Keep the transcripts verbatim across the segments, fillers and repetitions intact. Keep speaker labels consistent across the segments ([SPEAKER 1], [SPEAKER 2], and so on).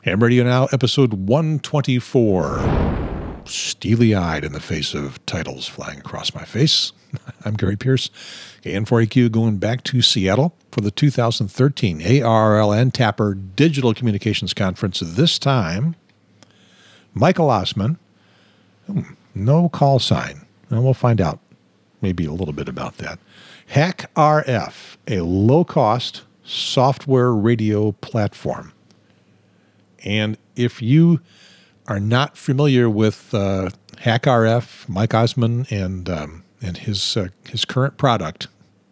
[SPEAKER 1] Ham Radio Now, episode one twenty-four. Steely-eyed in the face of titles flying across my face. I'm Gary Pierce, K N four A Q, going back to Seattle for the two thousand thirteen A R R L and Tapper Digital Communications Conference. This time, Michael Ossmann. Hmm, no call sign. And we'll find out maybe a little bit about that. HackRF, a low-cost software radio platform. And if you are not familiar with uh, HackRF, Mike Ossmann, and um, and his uh, his current product,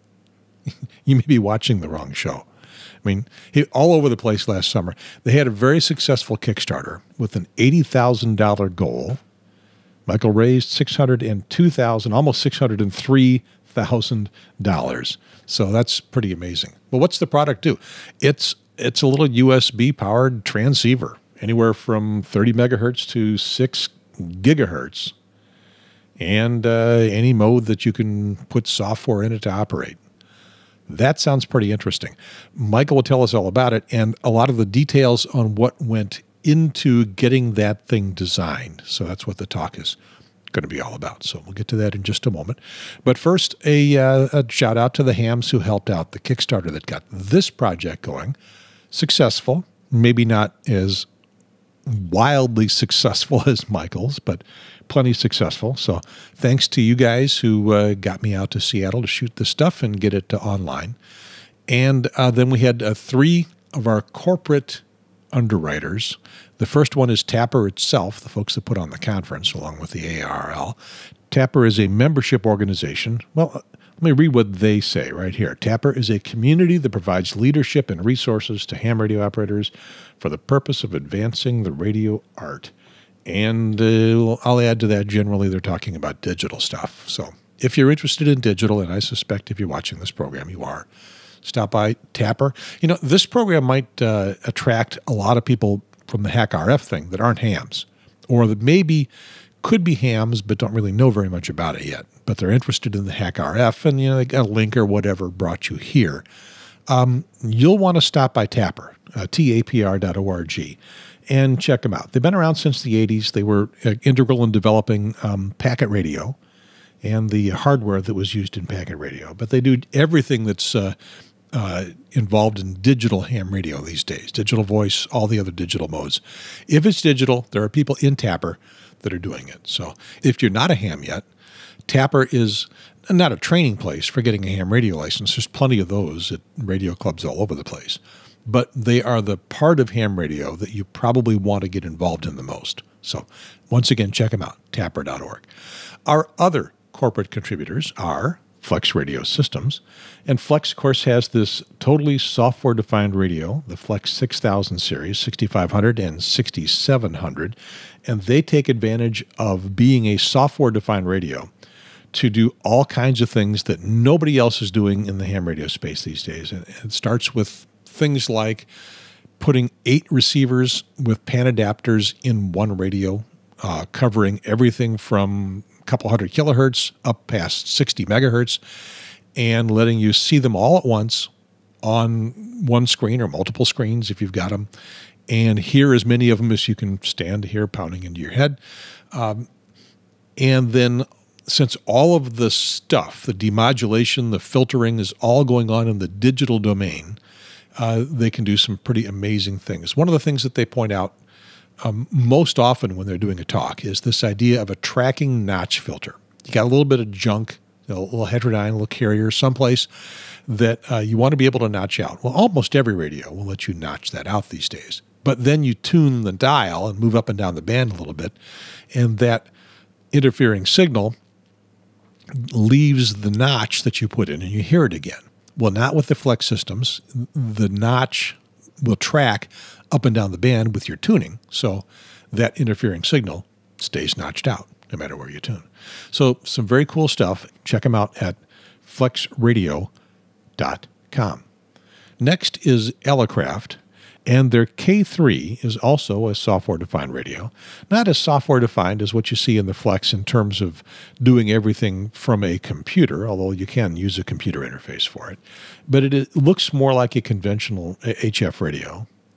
[SPEAKER 1] you may be watching the wrong show. I mean, he, all over the place last summer. They had a very successful Kickstarter with an eighty thousand dollars goal. Michael raised six hundred two thousand dollars, almost six hundred three thousand dollars. So that's pretty amazing. Well, what's the product do? It's It's a little U S B-powered transceiver, anywhere from thirty megahertz to six gigahertz, and uh, any mode that you can put software in it to operate. That sounds pretty interesting. Michael will tell us all about it and a lot of the details on what went into getting that thing designed. So that's what the talk is going to be all about. So we'll get to that in just a moment. But first, a, uh, a shout out to the hams who helped out the Kickstarter that got this project going. Successful, maybe not as wildly successful as Michael's, but plenty successful. So thanks to you guys who uh, got me out to Seattle to shoot this stuff and get it to online. And uh, then we had uh, three of our corporate underwriters. The first one is Tapper itself, the folks that put on the conference along with the A R L. Tapper is a membership organization. Well, let me read what they say right here. Tapper is a community that provides leadership and resources to ham radio operators for the purpose of advancing the radio art. And uh, I'll add to that, generally they're talking about digital stuff. So if you're interested in digital, and I suspect if you're watching this program you are, stop by Tapper. You know, this program might uh, attract a lot of people from the HackRF thing that aren't hams, or that maybe could be hams but don't really know very much about it yet, but they're interested in the HackRF, and you know, they got a link or whatever brought you here. Um, you'll want to stop by Tapper, uh, T A P R dot org, and check them out. They've been around since the eighties. They were uh, integral in developing um, packet radio and the hardware that was used in packet radio, but they do everything that's uh, uh, involved in digital ham radio these days, digital voice, all the other digital modes. If it's digital, there are people in Tapper that are doing it. So if you're not a ham yet, Tapper is not a training place for getting a ham radio license. There's plenty of those at radio clubs all over the place. But they are the part of ham radio that you probably want to get involved in the most. So once again, check them out, tapper dot org. Our other corporate contributors are Flex Radio Systems. And Flex, of course, has this totally software-defined radio, the Flex six thousand series, sixty-five hundred and sixty-seven hundred. And they take advantage of being a software-defined radio to do all kinds of things that nobody else is doing in the ham radio space these days. And it starts with things like putting eight receivers with pan adapters in one radio, uh, covering everything from a couple hundred kilohertz up past sixty megahertz, and letting you see them all at once on one screen or multiple screens if you've got them, and hear as many of them as you can stand to hear pounding into your head. Um, and then since all of the stuff, the demodulation, the filtering is all going on in the digital domain, uh, they can do some pretty amazing things. One of the things that they point out um, most often when they're doing a talk is this idea of a tracking notch filter. You got a little bit of junk, a little heterodyne, a little carrier, someplace that uh, you want to be able to notch out. Well, almost every radio will let you notch that out these days. But then you tune the dial and move up and down the band a little bit, and that interfering signal leaves the notch that you put in and you hear it again. Well, not with the Flex systems. The notch will track up and down the band with your tuning, so that interfering signal stays notched out no matter where you tune. So some very cool stuff. Check them out at flex radio dot com. Next is Elecraft, and their K three is also a software-defined radio. Not as software-defined as what you see in the Flex in terms of doing everything from a computer, although you can use a computer interface for it. But it, it looks more like a conventional H F radio.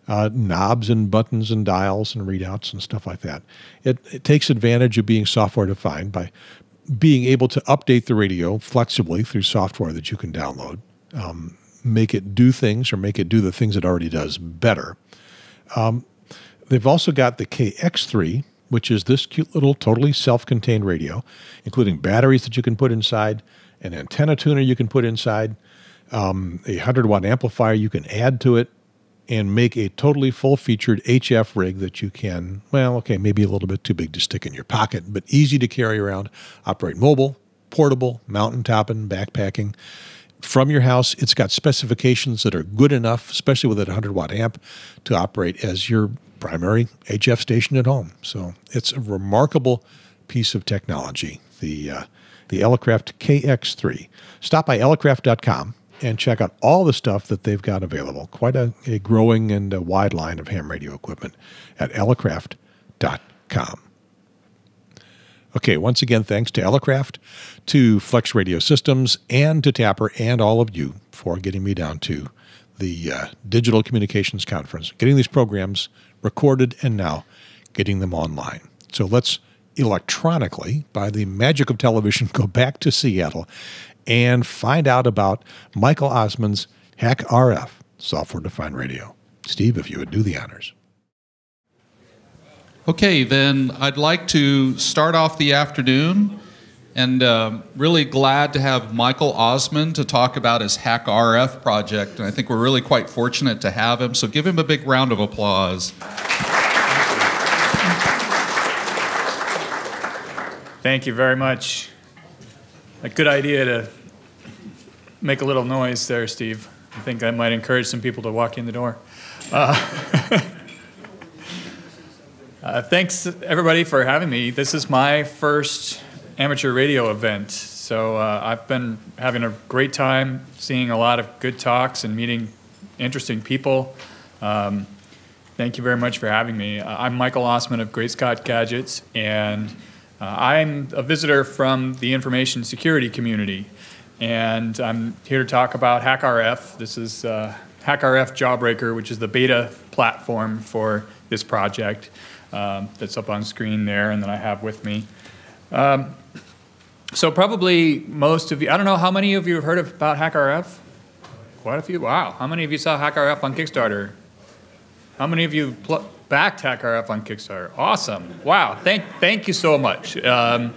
[SPEAKER 1] uh, knobs and buttons and dials and readouts and stuff like that. It, it takes advantage of being software defined by being able to update the radio flexibly through software that you can download, um, make it do things or make it do the things it already does better. Um, they've also got the K X three, which is this cute little totally self-contained radio, including batteries that you can put inside, an antenna tuner you can put inside, um, a one hundred watt amplifier you can add to it, and make a totally full-featured H F rig that you can, well, okay, maybe a little bit too big to stick in your pocket, but easy to carry around, operate mobile, portable, mountaintopping, backpacking. From your house, it's got specifications that are good enough, especially with a one hundred watt amp, to operate as your primary H F station at home. So it's a remarkable piece of technology, the, uh, the Elecraft K X three. Stop by elecraft dot com. And check out all the stuff that they've got available. Quite a, a growing and a wide line of ham radio equipment at elecraft dot com. Okay, once again, thanks to Elecraft, to Flex Radio Systems, and to Tapper, and all of you for getting me down to the uh, Digital Communications Conference, getting these programs recorded, and now getting them online. So let's electronically, by the magic of television, go back to Seattle and find out about Michael Ossmann's HackRF software-defined radio. Steve, if you would do the honors.
[SPEAKER 2] Okay, then I'd like to start off the afternoon, and uh, really glad to have Michael Ossmann to talk about his HackRF project. And I think we're really quite fortunate to have him, so give him a big round of applause.
[SPEAKER 3] Thank you very much. A good idea to make a little noise there, Steve. I think that might encourage some people to walk in the door. Uh, uh, thanks, everybody, for having me. This is my first amateur radio event, so uh, I've been having a great time seeing a lot of good talks and meeting interesting people. Um, thank you very much for having me. Uh, I'm Michael Ossmann of Great Scott Gadgets, and Uh, I'm a visitor from the information security community, and I'm here to talk about HackRF. This is uh, HackRF Jawbreaker, which is the beta platform for this project um, that's up on screen there and that I have with me. Um, so probably most of you, I don't know how many of you have heard of, about HackRF? Quite a few. Wow. How many of you saw HackRF on Kickstarter? How many of you pl- backed HackRF on Kickstarter? Awesome. Wow. Thank, thank you so much. Um,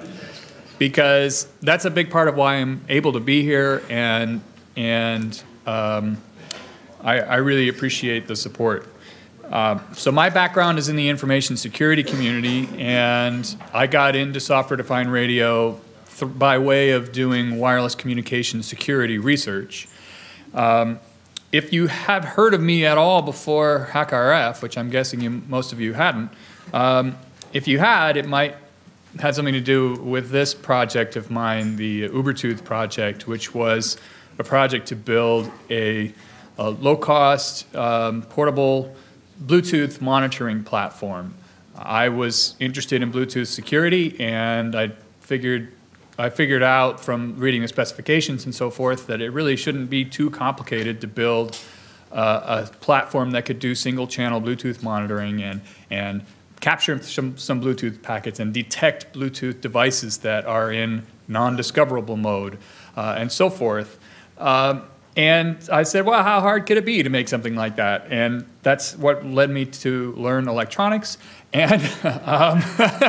[SPEAKER 3] because that's a big part of why I'm able to be here, and, and um, I, I really appreciate the support. Uh, so my background is in the information security community, and I got into software-defined radio th- by way of doing wireless communication security research. Um, If you have heard of me at all before HackRF, which I'm guessing you, most of you hadn't, um, if you had, it might have something to do with this project of mine, the Ubertooth project, which was a project to build a, a low-cost, um, portable Bluetooth monitoring platform. I was interested in Bluetooth security, and I figured I figured out from reading the specifications and so forth that it really shouldn't be too complicated to build uh, a platform that could do single-channel Bluetooth monitoring and, and capture some, some Bluetooth packets and detect Bluetooth devices that are in non-discoverable mode uh, and so forth. Um, and I said, well, how hard could it be to make something like that? And that's what led me to learn electronics and um,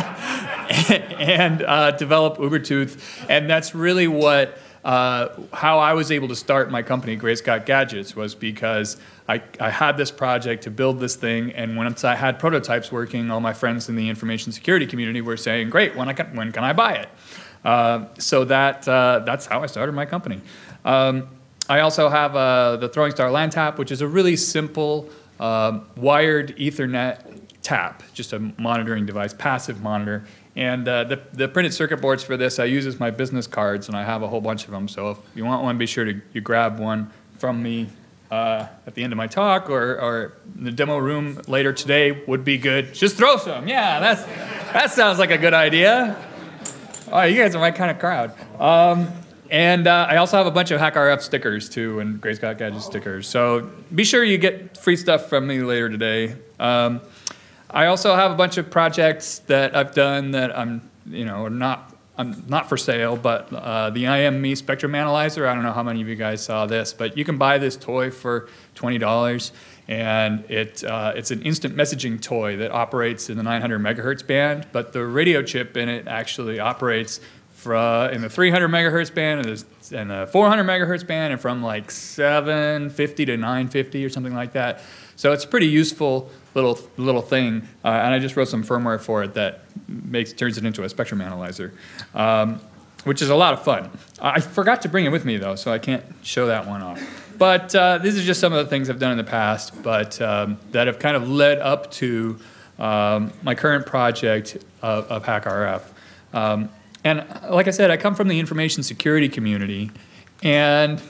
[SPEAKER 3] and uh, develop Ubertooth, and that's really what uh, how I was able to start my company, Great Scott Gadgets, was because I, I had this project to build this thing, and once I had prototypes working, all my friends in the information security community were saying, "Great, when I can, when can I buy it?" Uh, so that uh, that's how I started my company. Um, I also have uh, the Throwing Star LAN tap, which is a really simple uh, wired Ethernet tap, just a monitoring device, passive monitor. And uh, the, the printed circuit boards for this I use as my business cards, and I have a whole bunch of them. So if you want one, be sure to you grab one from me uh, at the end of my talk, or, or in the demo room later today would be good. Just throw some. Yeah, that's, that sounds like a good idea. Oh, you guys are my kind of crowd. Um, and uh, I also have a bunch of HackRF stickers too, and Gray Scott Gadget stickers. So be sure you get free stuff from me later today. Um, I also have a bunch of projects that I've done that I'm, you know, not I'm not for sale, but uh, the I M Me Spectrum Analyzer. I don't know how many of you guys saw this, but you can buy this toy for twenty dollars, and it uh, it's an instant messaging toy that operates in the nine hundred megahertz band, but the radio chip in it actually operates from in the three hundred megahertz band and the, and the four hundred megahertz band, and from like seven fifty to nine fifty or something like that. So it's a pretty useful little little thing, uh, and I just wrote some firmware for it that makes turns it into a spectrum analyzer, um, which is a lot of fun. I forgot to bring it with me though, so I can't show that one off. But uh, these are just some of the things I've done in the past, but um, that have kind of led up to um, my current project of, of HackRF. Um, and like I said, I come from the information security community, and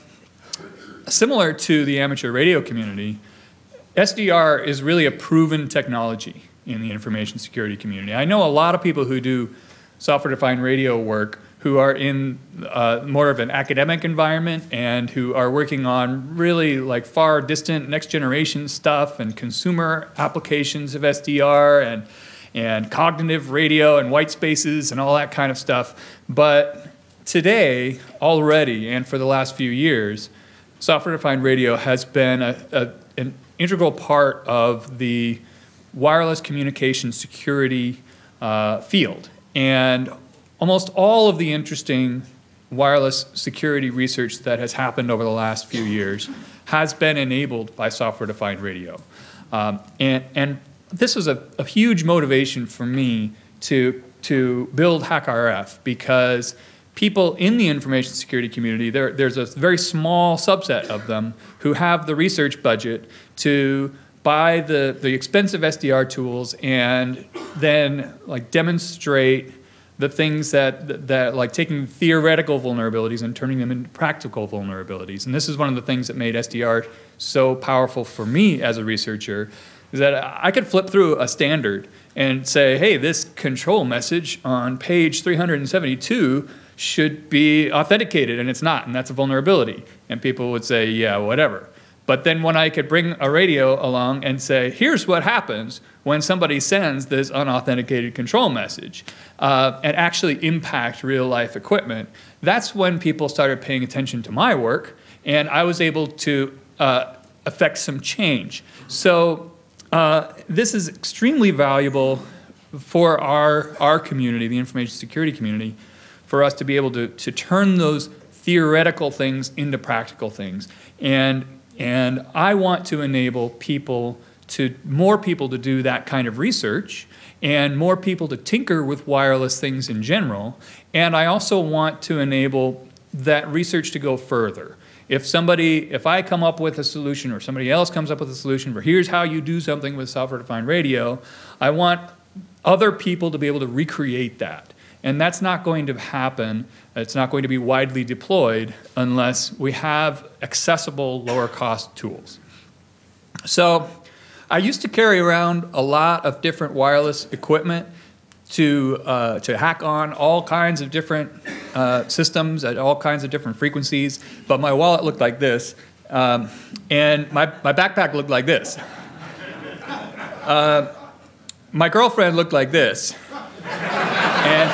[SPEAKER 3] similar to the amateur radio community, S D R is really a proven technology in the information security community. I know a lot of people who do software-defined radio work who are in uh, more of an academic environment and who are working on really like far distant next generation stuff and consumer applications of S D R and, and cognitive radio and white spaces and all that kind of stuff. But today, already, and for the last few years, software-defined radio has been a, a, an integral part of the wireless communication security uh, field. And almost all of the interesting wireless security research that has happened over the last few years has been enabled by software-defined radio. Um, and, and this was a, a huge motivation for me to, to build HackRF, because people in the information security community, there, there's a very small subset of them who have the research budget to buy the, the expensive S D R tools and then like demonstrate the things that, that like taking theoretical vulnerabilities and turning them into practical vulnerabilities. And this is one of the things that made S D R so powerful for me as a researcher, is that I could flip through a standard and say, hey, this control message on page three hundred seventy-two should be authenticated, and it's not, and that's a vulnerability. And people would say, yeah, whatever. But then when I could bring a radio along and say, here's what happens when somebody sends this unauthenticated control message, uh, and actually impact real-life equipment, that's when people started paying attention to my work, and I was able to uh, affect some change. So uh, this is extremely valuable for our, our community, the information security community, for us to be able to, to turn those theoretical things into practical things. And, and I want to enable people to, more people to do that kind of research, and more people to tinker with wireless things in general. And I also want to enable that research to go further. If somebody, if I come up with a solution, or somebody else comes up with a solution for here's how you do something with software-defined radio, I want other people to be able to recreate that. And that's not going to happen, it's not going to be widely deployed unless we have accessible, lower cost tools. So I used to carry around a lot of different wireless equipment to, uh, to hack on all kinds of different uh, systems at all kinds of different frequencies, but my wallet looked like this, um, and my, my backpack looked like this. Uh, my girlfriend looked like this. And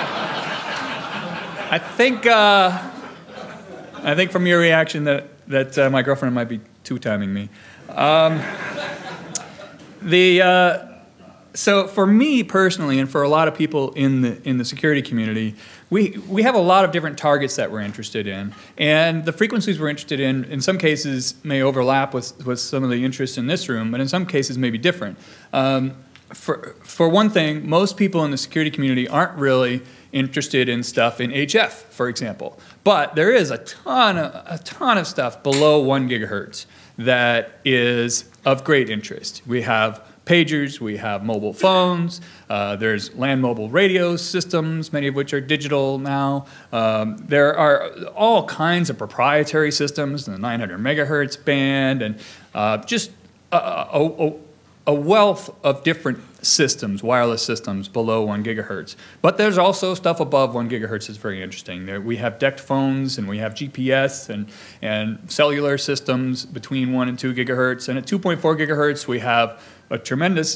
[SPEAKER 3] I think, uh, I think from your reaction that, that uh, my girlfriend might be two-timing me. Um, the, uh, so for me personally, and for a lot of people in the, in the security community, we, we have a lot of different targets that we're interested in. And the frequencies we're interested in, in some cases, may overlap with, with some of the interests in this room, but in some cases may be different. Um, For, for one thing, most people in the security community aren't really interested in stuff in H F, for example. But there is a ton of, a ton of stuff below one gigahertz that is of great interest. We have pagers, we have mobile phones, uh, there's land mobile radio systems, many of which are digital now. Um, there are all kinds of proprietary systems in the nine hundred megahertz band, and uh, just a, a, a a wealth of different systems, wireless systems below one gigahertz. But there's also stuff above one gigahertz that's very interesting. There we have DECT phones, and we have G P S and, and cellular systems between one and two gigahertz. And at two point four gigahertz, we have a tremendous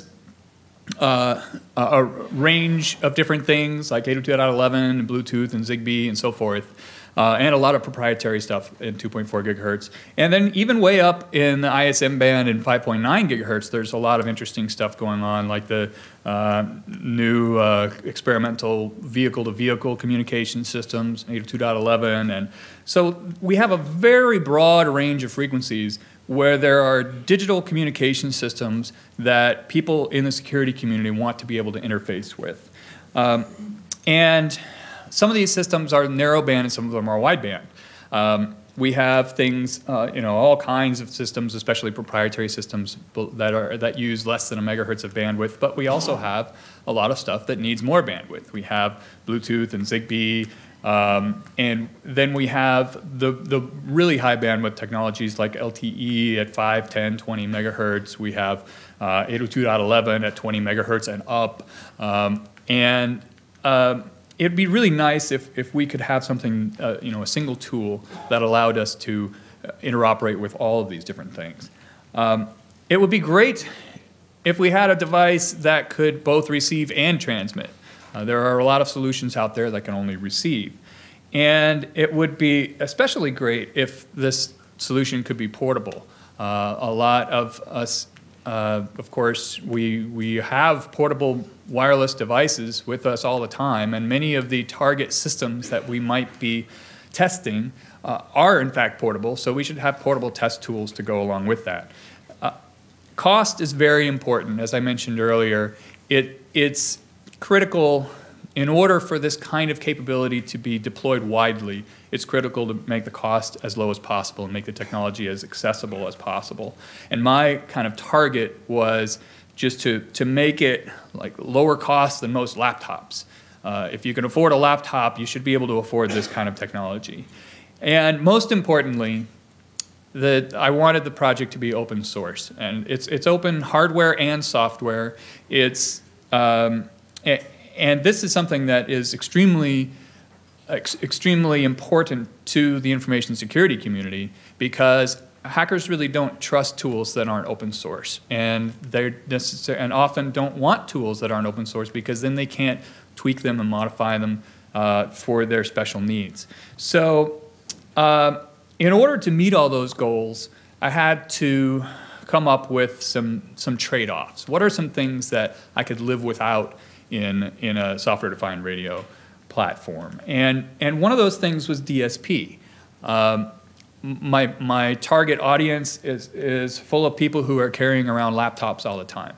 [SPEAKER 3] uh, a range of different things like eight oh two dot eleven, and Bluetooth, and Zigbee, and so forth. Uh, and a lot of proprietary stuff in two point four gigahertz. And then even way up in the I S M band in five point nine gigahertz, there's a lot of interesting stuff going on, like the uh, new uh, experimental vehicle-to-vehicle communication systems, eight oh two dot eleven. And so we have a very broad range of frequencies where there are digital communication systems that people in the security community want to be able to interface with. Um, and some of these systems are narrowband and some of them are wideband. Um, we have things, uh, you know, all kinds of systems, especially proprietary systems that are that use less than a megahertz of bandwidth. But we also have a lot of stuff that needs more bandwidth. We have Bluetooth and Zigbee, um, and then we have the the really high bandwidth technologies like L T E at five, ten, twenty megahertz. We have uh, eight oh two dot eleven at twenty megahertz and up, um, and uh, it'd be really nice if, if we could have something, uh, you know, a single tool that allowed us to uh, interoperate with all of these different things. Um, it would be great if we had a device that could both receive and transmit. Uh, there are a lot of solutions out there that can only receive. And it would be especially great if this solution could be portable. Uh, a lot of us, uh, of course, we, we have portable wireless devices with us all the time, and many of the target systems that we might be testing uh, are in fact portable, so we should have portable test tools to go along with that. Uh, cost is very important. As I mentioned earlier, it, it's critical in order for this kind of capability to be deployed widely. It's critical to make the cost as low as possible and make the technology as accessible as possible. And my kind of target was just to, to make it like lower cost than most laptops. Uh, if you can afford a laptop, you should be able to afford this kind of technology. And most importantly, that I wanted the project to be open source. And it's, it's open hardware and software. It's, um, and this is something that is extremely, ex extremely important to the information security community, because hackers really don't trust tools that aren't open source, and they and often don't want tools that aren't open source because then they can't tweak them and modify them uh, for their special needs. So, uh, in order to meet all those goals, I had to come up with some some trade-offs. What are some things that I could live without in in a software-defined radio platform? And and one of those things was D S P. Um, My, my target audience is, is full of people who are carrying around laptops all the time.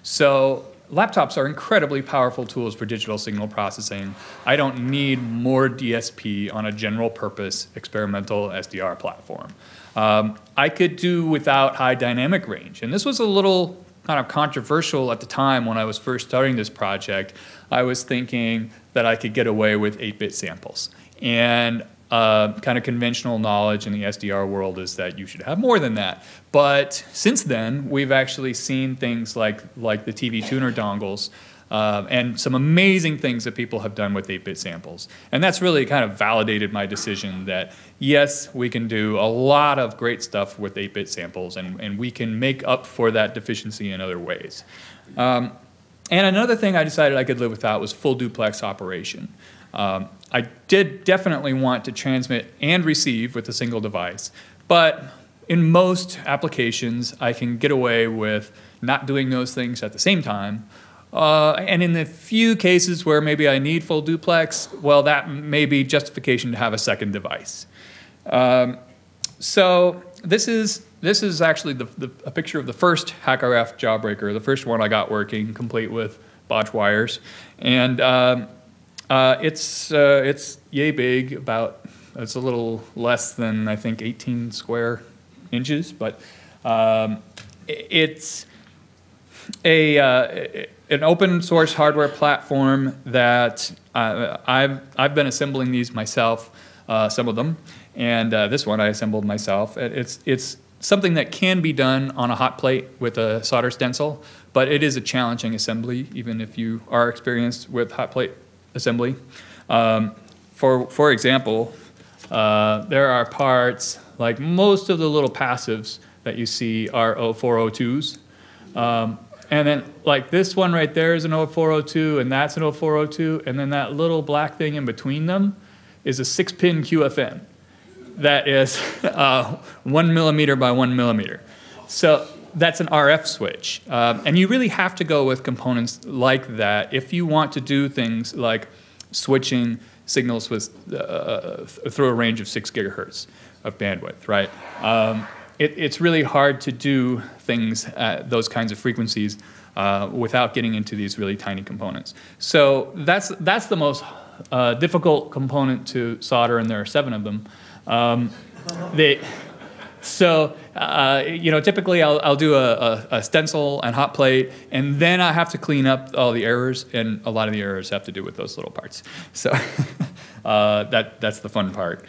[SPEAKER 3] So laptops are incredibly powerful tools for digital signal processing. I don't need more D S P on a general purpose experimental S D R platform. Um, I could do without high dynamic range. And this was a little kind of controversial at the time when I was first starting this project. I was thinking that I could get away with eight bit samples. And Uh, kind of conventional knowledge in the S D R world is that you should have more than that. But since then, we've actually seen things like, like the T V tuner dongles uh, and some amazing things that people have done with eight bit samples. And that's really kind of validated my decision that, yes, we can do a lot of great stuff with eight bit samples, and, and we can make up for that deficiency in other ways. Um, and another thing I decided I could live without was full duplex operation. Um, I did definitely want to transmit and receive with a single device, but in most applications I can get away with not doing those things at the same time. Uh, and in the few cases where maybe I need full duplex, well, that may be justification to have a second device. Um, so this is, this is actually the, the, a picture of the first HackRF Jawbreaker, the first one I got working, complete with botch wires. And um, Uh, it's uh, it's yay big, about it's a little less than I think eighteen square inches, but um, it's a uh, an open source hardware platform that uh, I've I've been assembling these myself, uh, some of them, and uh, this one I assembled myself. It's it's something that can be done on a hot plate with a solder stencil, but it is a challenging assembly, even if you are experienced with hot plate assembly. Um, for, for example, uh, there are parts, like most of the little passives that you see are oh four oh twos. Um, and then like this one right there is an oh four oh two, and that's an oh four oh two, and then that little black thing in between them is a six pin Q F N. That is uh, one millimeter by one millimeter. So that's an R F switch. Um, and you really have to go with components like that if you want to do things like switching signals with, uh, through a range of six gigahertz of bandwidth, right? Um, it, it's really hard to do things at those kinds of frequencies uh, without getting into these really tiny components. So that's, that's the most uh, difficult component to solder, and there are seven of them. Um, they, so, uh, you know, typically I'll, I'll do a, a, a stencil and hot plate, and then I have to clean up all the errors, and a lot of the errors have to do with those little parts. So uh, that, that's the fun part.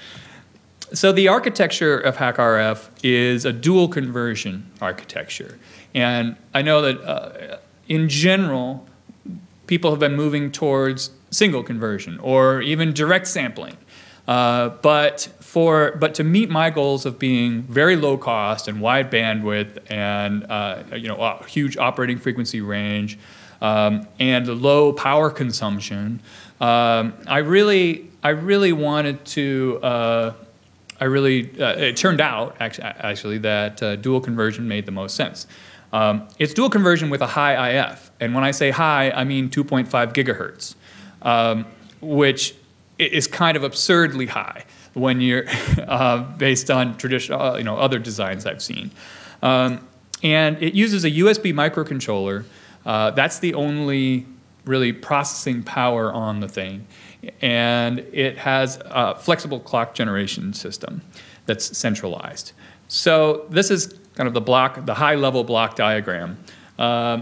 [SPEAKER 3] So the architecture of HackRF is a dual conversion architecture. And I know that uh, in general, people have been moving towards single conversion or even direct sampling. Uh, but for but to meet my goals of being very low cost and wide bandwidth and uh, you know a huge operating frequency range um, and low power consumption, um, I really I really wanted to. Uh, I really uh, it turned out actually, actually that uh, dual conversion made the most sense. Um, it's dual conversion with a high I F, and when I say high, I mean two point five gigahertz, um, which is kind of absurdly high when you're uh, based on traditional, uh, you know, other designs I've seen. Um, and it uses a U S B microcontroller. Uh, that's the only really processing power on the thing. And it has a flexible clock generation system that's centralized. So this is kind of the block, the high-level block diagram. Uh,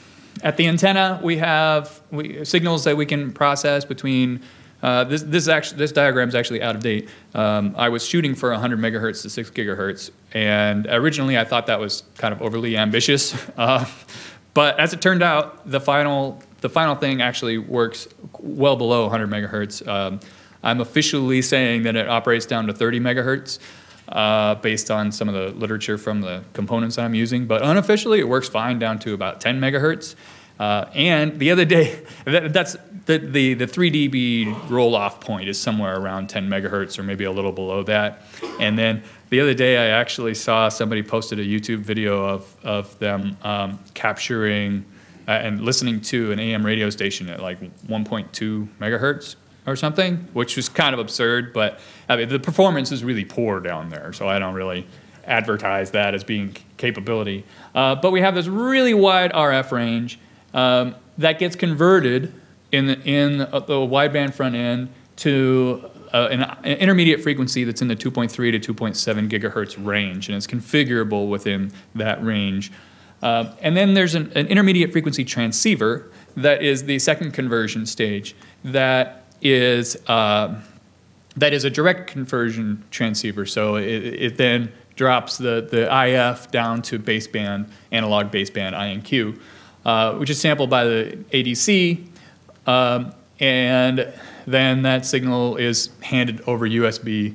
[SPEAKER 3] at the antenna, we have we, signals that we can process between. Uh, this this is actually this diagram is actually out of date. Um, I was shooting for one hundred megahertz to six gigahertz, and originally I thought that was kind of overly ambitious. Uh, but as it turned out, the final the final thing actually works well below one hundred megahertz. Um, I'm officially saying that it operates down to thirty megahertz. Uh, based on some of the literature from the components I'm using, but unofficially it works fine down to about ten megahertz. Uh, and the other day, that, that's the, the, the three D B roll-off point is somewhere around ten megahertz or maybe a little below that. And then the other day I actually saw somebody posted a YouTube video of, of them um, capturing uh, and listening to an A M radio station at like one point two megahertz. Or something, which was kind of absurd, but I mean, the performance is really poor down there, so I don't really advertise that as being capability. Uh, but we have this really wide R F range um, that gets converted in the, in the wideband front end to uh, an, an intermediate frequency that's in the two point three to two point seven gigahertz range, and it's configurable within that range. Uh, and then there's an, an intermediate frequency transceiver that is the second conversion stage that is uh, that is a direct conversion transceiver. So it, it then drops the, the I F down to baseband, analog baseband I N Q, uh, which is sampled by the A D C, um, and then that signal is handed over U S B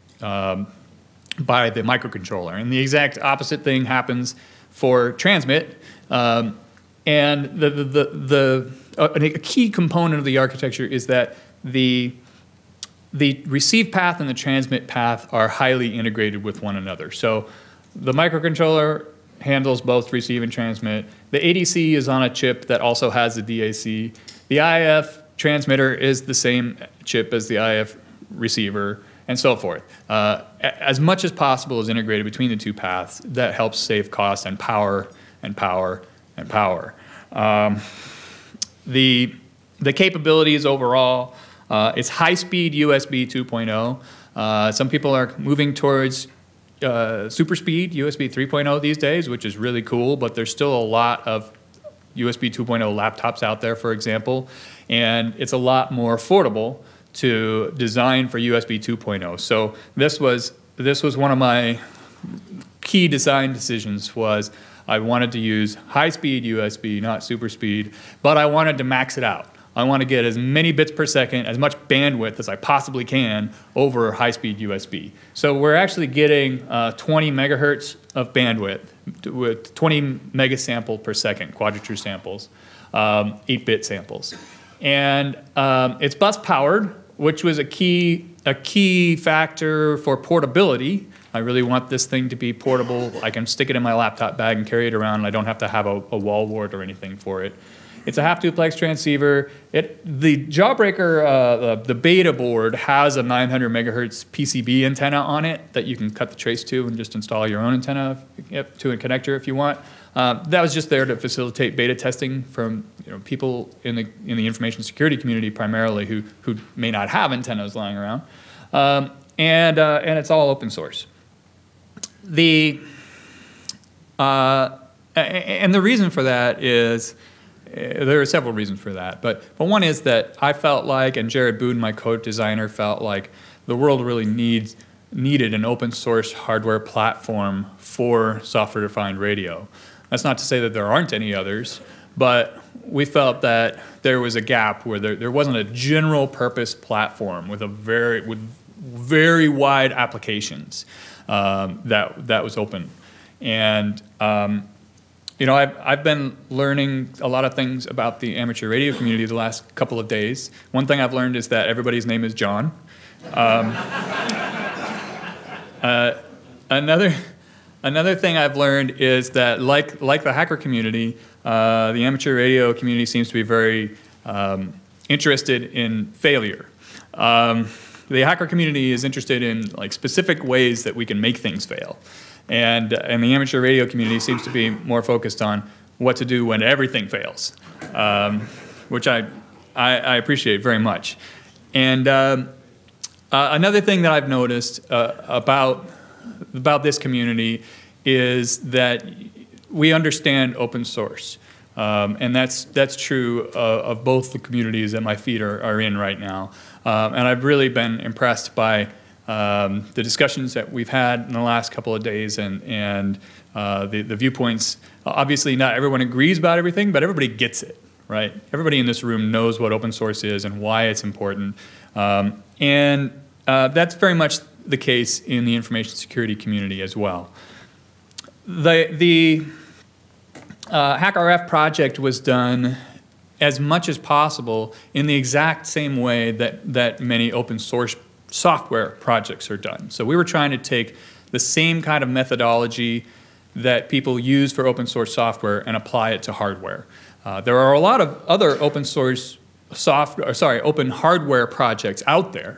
[SPEAKER 3] um, by the microcontroller. And the exact opposite thing happens for transmit. Um, and the, the, the, the uh, a key component of the architecture is that The, the receive path and the transmit path are highly integrated with one another. So the microcontroller handles both receive and transmit. The A D C is on a chip that also has the D A C. The I F transmitter is the same chip as the I F receiver, and so forth. Uh, as much as possible is integrated between the two paths. That helps save cost and power and power and power. Um, the, the capabilities overall, Uh, it's high-speed U S B two point oh. Uh, some people are moving towards uh, super speed U S B three point oh these days, which is really cool, but there's still a lot of U S B two point oh laptops out there, for example, and it's a lot more affordable to design for U S B two point oh. So this was, this was one of my key design decisions was I wanted to use high-speed U S B, not super speed, but I wanted to max it out. I want to get as many bits per second, as much bandwidth as I possibly can over high-speed U S B. So we're actually getting uh, twenty megahertz of bandwidth with twenty megasample per second, quadrature samples, um, eight bit samples. And um, it's bus powered, which was a key, a key factor for portability. I really want this thing to be portable. I can stick it in my laptop bag and carry it around, and I don't have to have a, a wall wart or anything for it. It's a half duplex transceiver. It, the Jawbreaker, uh, the, the beta board has a nine hundred megahertz P C B antenna on it that you can cut the trace to and just install your own antenna to a connector if you want. Uh, that was just there to facilitate beta testing from you know, people in the, in the information security community primarily who, who may not have antennas lying around. Um, and, uh, and it's all open source. The, uh, and the reason for that is, uh, there are several reasons for that, but, but one is that I felt like, and Jared Boone, my code designer, felt like the world really needs, needed an open source hardware platform for software-defined radio. That's not to say that there aren't any others, but we felt that there was a gap where there, there wasn't a general purpose platform with a very, with very wide applications. Um, that that was open, and um, you know I've I've been learning a lot of things about the amateur radio community the last couple of days. One thing I've learned is that everybody's name is John. Um, uh, another another thing I've learned is that like like the hacker community, uh, the amateur radio community seems to be very um, interested in failure. Um, The hacker community is interested in like specific ways that we can make things fail, and and the amateur radio community seems to be more focused on what to do when everything fails, um, which I, I I appreciate very much. And um, uh, another thing that I've noticed uh, about about this community is that we understand open source, um, and that's that's true uh, of both the communities that my feet are, are in right now. Um, and I've really been impressed by um, the discussions that we've had in the last couple of days and, and uh, the, the viewpoints. Obviously, not everyone agrees about everything, but everybody gets it, right? Everybody in this room knows what open source is and why it's important. Um, and uh, that's very much the case in the information security community as well. The, the uh, HackRF project was done as much as possible in the exact same way that, that many open source software projects are done. So we were trying to take the same kind of methodology that people use for open source software and apply it to hardware. Uh, there are a lot of other open source software, or sorry, open hardware projects out there,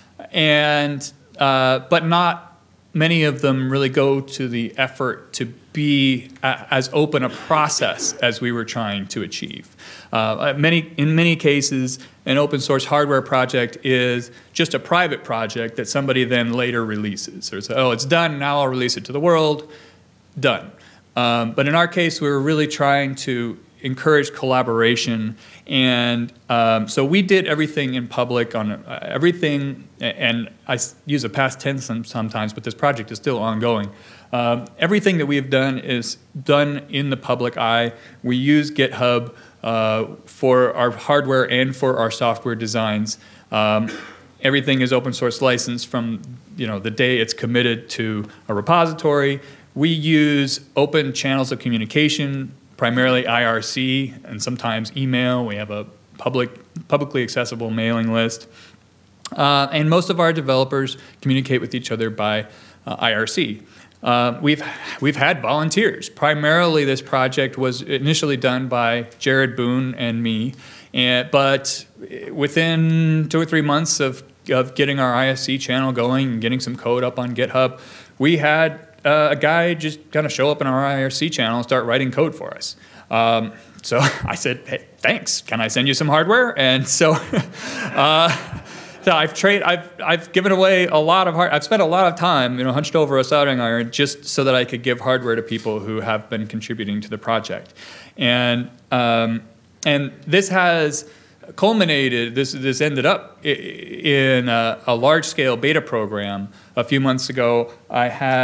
[SPEAKER 3] and uh, but not many of them really go to the effort to be a, as open a process as we were trying to achieve. Uh, many, in many cases, an open source hardware project is just a private project that somebody then later releases. Or so, oh, it's done, now I'll release it to the world, done. Um, but in our case, we were really trying to encourage collaboration, and um, so we did everything in public on uh, everything, and I use a past tense sometimes, but this project is still ongoing. Um, everything that we have done is done in the public eye. We use GitHub uh, for our hardware and for our software designs. Um, everything is open source licensed from you know the day it's committed to a repository. We use open channels of communication, primarily I R C and sometimes email. We have a public, publicly accessible mailing list. Uh, and most of our developers communicate with each other by uh, I R C. Uh, we've, we've had volunteers. Primarily this project was initially done by Jared Boone and me, and, but within two or three months of, of getting our I R C channel going and getting some code up on GitHub, we had Uh, a guy just kind of show up in our I R C channel and start writing code for us. Um, so I said, hey, thanks. Can I send you some hardware? And so, uh, so I've trade, I've I've given away a lot of hard. I've spent a lot of time, you know, hunched over a soldering iron just so that I could give hardware to people who have been contributing to the project, and um, and this has culminated. This this ended up in a, a large scale beta program a few months ago. I had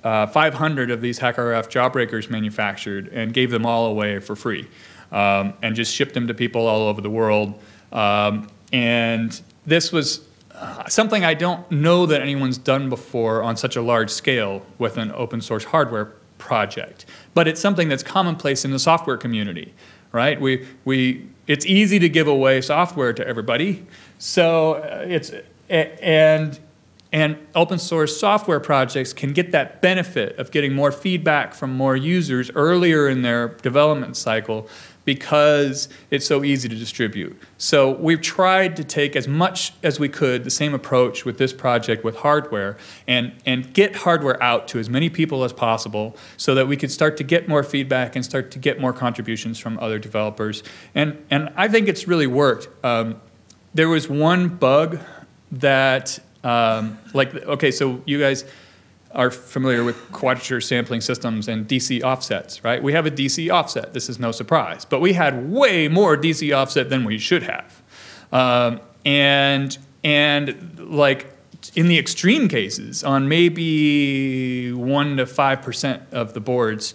[SPEAKER 3] uh, five hundred of these HackRF Jawbreakers manufactured and gave them all away for free, um, and just shipped them to people all over the world. Um, and this was uh, something I don't know that anyone's done before on such a large scale with an open source hardware project. But it's something that's commonplace in the software community, right? We, we, it's easy to give away software to everybody. So it's, and, and open source software projects can get that benefit of getting more feedback from more users earlier in their development cycle because it's so easy to distribute. So we've tried to take as much as we could the same approach with this project with hardware and, and get hardware out to as many people as possible so that we could start to get more feedback and start to get more contributions from other developers. And, and I think it's really worked. Um, there was one bug that, um, like, okay, so you guys are familiar with quadrature sampling systems and D C offsets, right? We have a D C offset. This is no surprise. But we had way more D C offset than we should have. Um, and, and like in the extreme cases, on maybe one to five percent of the boards,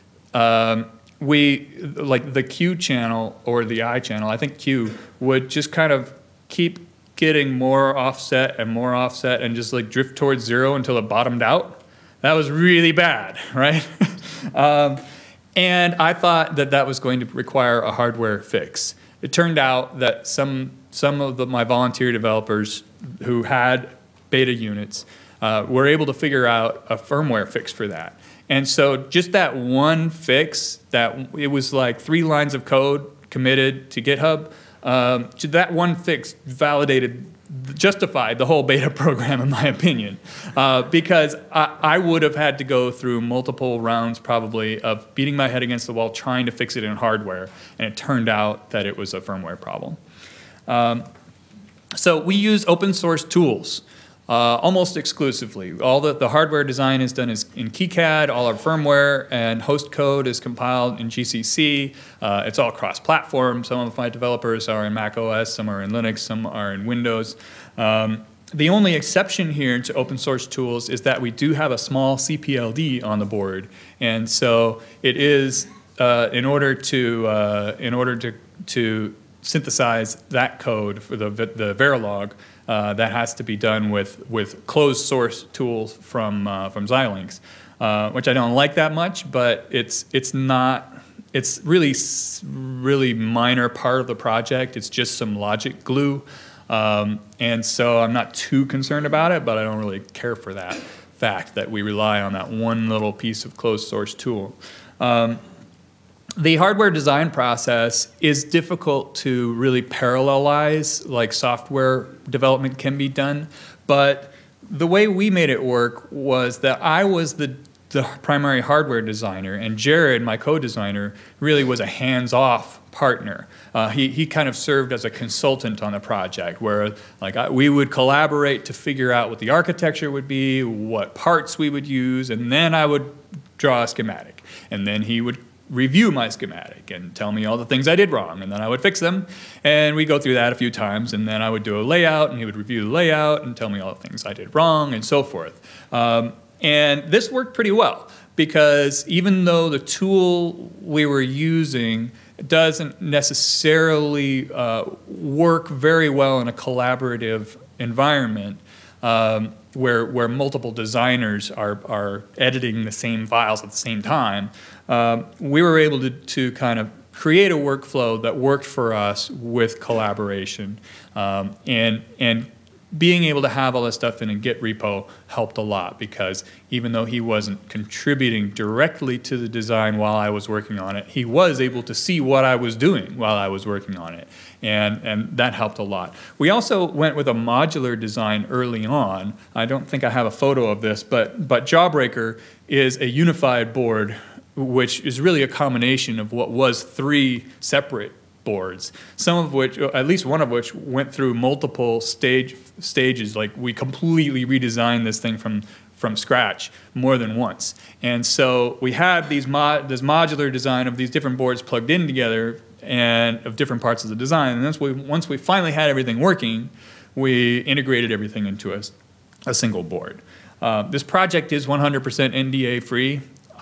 [SPEAKER 3] um, we, like the Q channel or the I channel, I think Q, would just kind of keep getting more offset and more offset and just like drift towards zero until it bottomed out. That was really bad, right? um, and I thought that that was going to require a hardware fix. It turned out that some, some of the, my volunteer developers who had beta units uh, were able to figure out a firmware fix for that. And so just that one fix, that it was like three lines of code committed to GitHub, Um, that one fix validated, justified the whole beta program, in my opinion, uh, because I, I would have had to go through multiple rounds probably of beating my head against the wall trying to fix it in hardware, and it turned out that it was a firmware problem. Um, so we use open source tools. Uh, almost exclusively. All the, the hardware design is done is in KiCad, all our firmware and host code is compiled in G C C. Uh, it's all cross-platform. Some of my developers are in Mac O S, some are in Linux, some are in Windows. Um, the only exception here to open source tools is that we do have a small C P L D on the board. And so it is, uh, in order to, uh, in order to, to synthesize that code for the, the Verilog, Uh, that has to be done with, with closed source tools from, uh, from Xilinx, uh, which I don't like that much, but it's, it's not, it's really, really minor part of the project. It's just some logic glue. Um, and so I'm not too concerned about it, but I don't really care for that fact that we rely on that one little piece of closed source tool. Um, The hardware design process is difficult to really parallelize, like software development can be done. But the way we made it work was that I was the, the primary hardware designer, and Jared, my co-designer, really was a hands-off partner. Uh, he, he kind of served as a consultant on the project, where like I, we would collaborate to figure out what the architecture would be, what parts we would use, and then I would draw a schematic. And then he would review my schematic and tell me all the things I did wrong, and then I would fix them, and we'd go through that a few times, and then I would do a layout, and he would review the layout and tell me all the things I did wrong, and so forth. Um, and this worked pretty well, because even though the tool we were using doesn't necessarily uh, work very well in a collaborative environment, um, where, where multiple designers are, are editing the same files at the same time, um, we were able to, to kind of create a workflow that worked for us with collaboration. Um, and, and being able to have all this stuff in a Git repo helped a lot, because even though he wasn't contributing directly to the design while I was working on it, he was able to see what I was doing while I was working on it. And, and that helped a lot. We also went with a modular design early on. I don't think I have a photo of this, but, but Jawbreaker is a unified board, which is really a combination of what was three separate boards, some of which, at least one of which, went through multiple stage stages. Like, we completely redesigned this thing from from scratch more than once. And so we had these mod this modular design of these different boards plugged in together, and of different parts of the design. And that's we once we finally had everything working, we integrated everything into a, a single board. Uh, this project is one hundred percent N D A free.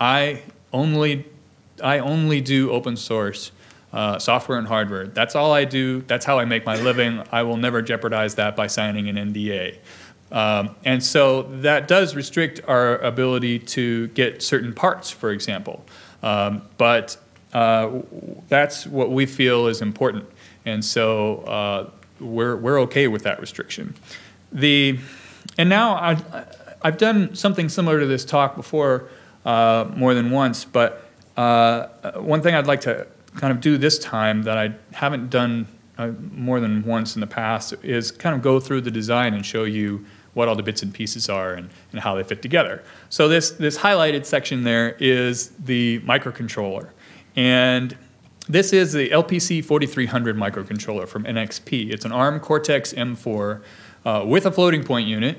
[SPEAKER 3] I only, I only do open source uh, software and hardware. That's all I do. That's how I make my living. I will never jeopardize that by signing an N D A. Um, and so that does restrict our ability to get certain parts, for example. Um, but uh, that's what we feel is important. And so uh, we're, we're okay with that restriction. The, and now I, I've done something similar to this talk before uh, more than once, but uh, one thing I'd like to kind of do this time that I haven't done uh, more than once in the past is kind of go through the design and show you what all the bits and pieces are and, and how they fit together. So this, this highlighted section there is the microcontroller. And this is the L P C forty-three hundred microcontroller from N X P. It's an ARM Cortex M four uh, with a floating point unit,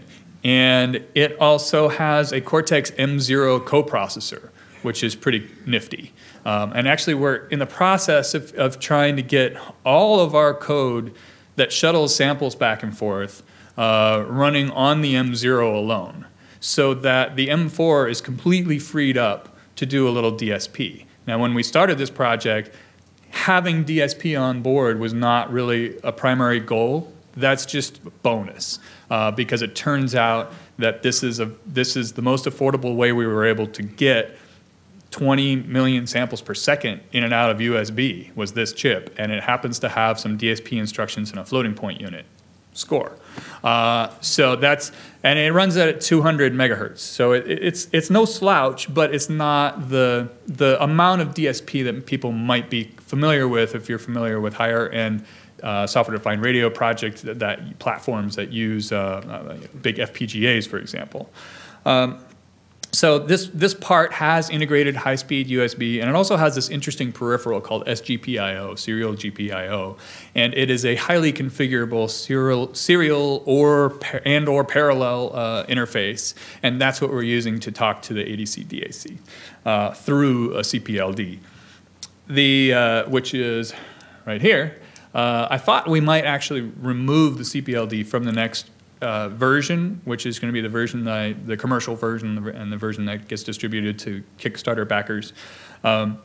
[SPEAKER 3] and it also has a Cortex M zero coprocessor, which is pretty nifty. Um, and actually we're in the process of, of trying to get all of our code that shuttles samples back and forth Uh, running on the M zero alone, so that the M four is completely freed up to do a little D S P. Now, when we started this project, having D S P on board was not really a primary goal. That's just bonus, uh, because it turns out that this is, a, this is the most affordable way we were able to get twenty million samples per second in and out of U S B was this chip, and it happens to have some D S P instructions and a floating point unit. Score. Uh, so that's, and it runs at two hundred megahertz. So it, it's it's no slouch, but it's not the the amount of D S P that people might be familiar with if you're familiar with higher end uh, software-defined radio projects that, that platforms that use uh, uh, big F P G As, for example. Um, So this, this part has integrated high-speed U S B, and it also has this interesting peripheral called S G P I O, serial G P I O, and it is a highly configurable serial, serial or and or parallel uh, interface, and that's what we're using to talk to the A D C D A C uh, through a C P L D, the uh, which is right here. Uh, I thought we might actually remove the C P L D from the next Uh, version, which is going to be the version, that I, the commercial version, and the version that gets distributed to Kickstarter backers. Um,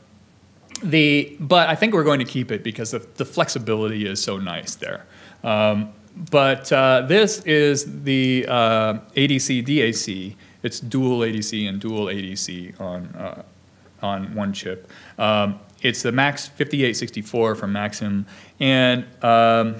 [SPEAKER 3] the, but I think we're going to keep it because the, the flexibility is so nice there. Um, but uh, this is the uh, A D C D A C. It's dual A D C and dual A D C on uh, on one chip. Um, it's the Max fifty-eight sixty-four from Maxim, and um,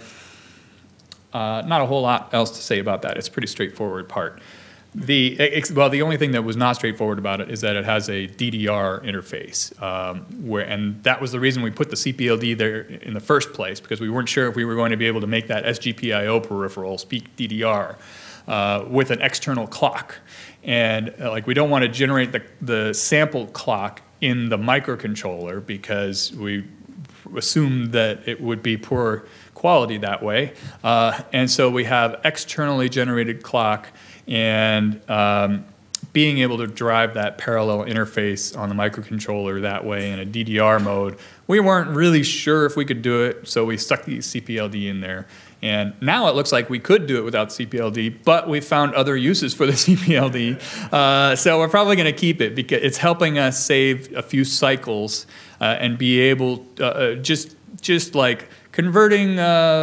[SPEAKER 3] Uh, not a whole lot else to say about that. It's a pretty straightforward part. The, well, the only thing that was not straightforward about it is that it has a D D R interface, um, where, and that was the reason we put the C P L D there in the first place, because we weren't sure if we were going to be able to make that S G P I O peripheral speak D D R uh, with an external clock. And uh, like we don't want to generate the, the sample clock in the microcontroller because we assumed that it would be poor quality that way. Uh, and so we have externally generated clock, and um, being able to drive that parallel interface on the microcontroller that way in a D D R mode, we weren't really sure if we could do it, so we stuck the C P L D in there. And now it looks like we could do it without C P L D, but we found other uses for the C P L D. Uh, so we're probably going to keep it because it's helping us save a few cycles uh, and be able uh, just just like converting uh,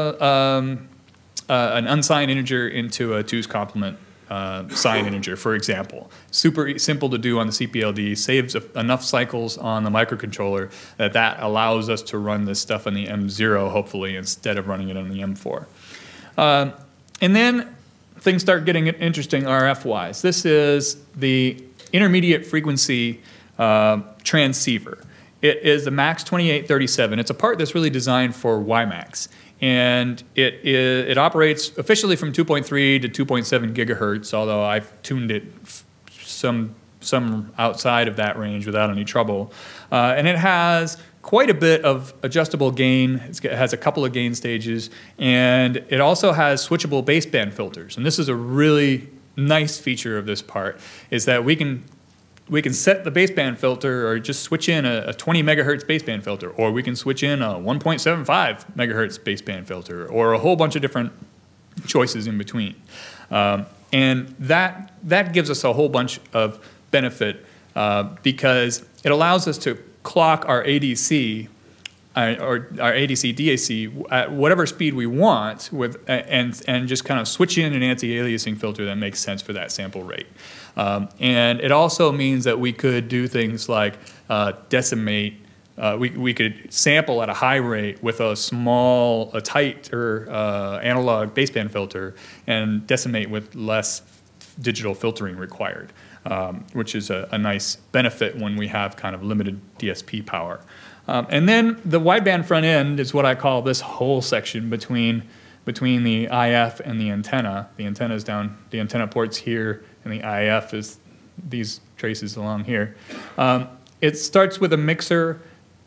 [SPEAKER 3] um, uh, an unsigned integer into a two's complement uh, signed integer, for example. Super simple to do on the C P L D, saves enough cycles on the microcontroller that that allows us to run this stuff on the M zero, hopefully, instead of running it on the M four. Uh, and then things start getting interesting R F-wise. This is the intermediate frequency uh, transceiver. It is the Max twenty-eight thirty-seven. It's a part that's really designed for WiMAX. And it, it, it operates officially from two point three to two point seven gigahertz, although I've tuned it some, some outside of that range without any trouble. Uh, and it has quite a bit of adjustable gain. It's, it has a couple of gain stages. And it also has switchable baseband filters. And this is a really nice feature of this part, is that we can we can set the baseband filter or just switch in a, a twenty megahertz baseband filter, or we can switch in a one point seven five megahertz baseband filter, or a whole bunch of different choices in between. Um, and that, that gives us a whole bunch of benefit uh, because it allows us to clock our A D C uh, or our A D C D A C at whatever speed we want with, and, and just kind of switch in an anti-aliasing filter that makes sense for that sample rate. Um, and it also means that we could do things like uh, decimate. Uh, we, we could sample at a high rate with a small, a tight or uh, analog baseband filter and decimate with less digital filtering required, um, which is a, a nice benefit when we have kind of limited D S P power. Um, and then the wideband front end is what I call this whole section between, between the I F and the antenna. The antenna is down, the antenna port's here, and the I F is these traces along here. Um, it starts with a mixer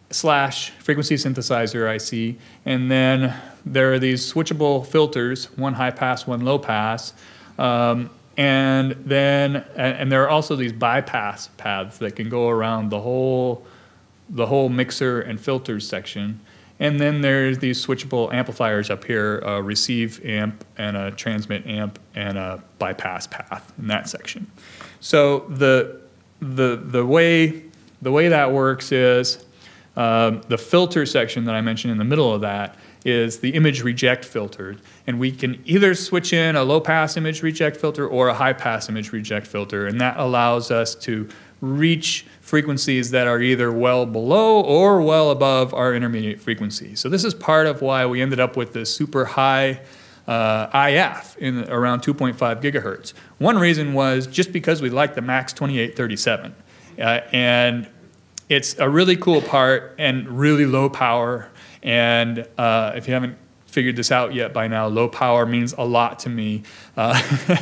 [SPEAKER 3] slash frequency synthesizer I C, and then there are these switchable filters, one high pass, one low pass, um, and then and there are also these bypass paths that can go around the whole the whole mixer and filters section, and then there's these switchable amplifiers up here, a receive amp and a transmit amp and a bypass path in that section. So the the the way the way that works is Um, the filter section that I mentioned in the middle of that is the image reject filter. And we can either switch in a low-pass image reject filter or a high-pass image reject filter. And that allows us to reach frequencies that are either well below or well above our intermediate frequency. So this is part of why we ended up with this super high uh, I F in around two point five gigahertz. One reason was just because we like the max twenty-eight thirty-seven. Uh, and it's a really cool part and really low power. And uh, if you haven't figured this out yet by now, low power means a lot to me uh,